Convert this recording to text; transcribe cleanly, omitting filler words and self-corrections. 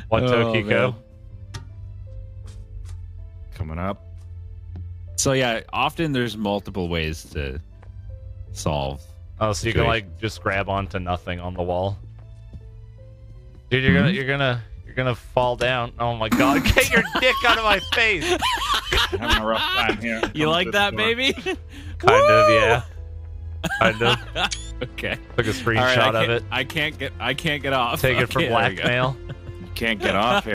What Tokiko? man. Coming up. So yeah, often there's multiple ways to solve. Oh, so you can like just grab onto nothing on the wall. Dude, you're gonna fall down. Oh my god, get your dick out of my face! I'm having a rough time here. You like that, baby? Kind of, yeah. Kind of. Okay. Took a screenshot of it. I can't get off. Take it for Okay, there we go. blackmail. You can't get off here.